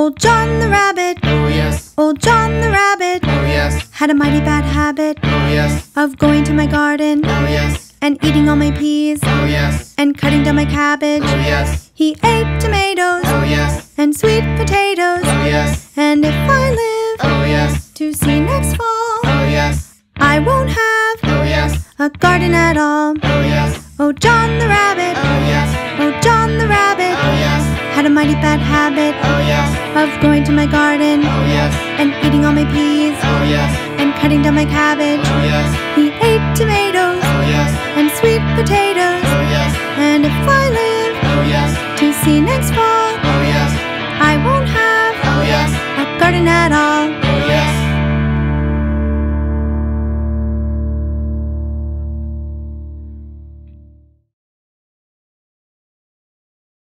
Old John the rabbit, oh yes, Old John the rabbit, oh yes, had a mighty bad habit oh yes, of going to my garden oh yes, and eating all my peas oh yes, and cutting down my cabbage. oh yes, He ate tomatoes oh yes, and sweet potatoes. oh yes, And if I live oh yes, to see next fall, oh yes, I won't have oh yes, a garden at all. oh yes, Oh John the rabbit, oh yes, oh John the rabbit, oh yes, had a mighty bad habit oh yes, of going to my garden oh yes, and eating all my peas oh yes, and cutting down my cabbage. oh yes, He ate tomatoes oh yes, and sweet potatoes. oh yes, And if I live oh yes, to see next fall, oh yes, I won't have oh yes. a garden at all.